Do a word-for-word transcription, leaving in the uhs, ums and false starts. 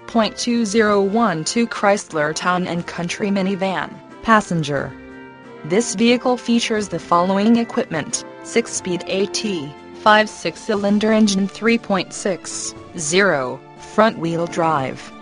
point two zero one two Chrysler Town and Country minivan, passenger. This vehicle features the following equipment: six-speed A T, five six-cylinder engine, three point six zero, front-wheel drive,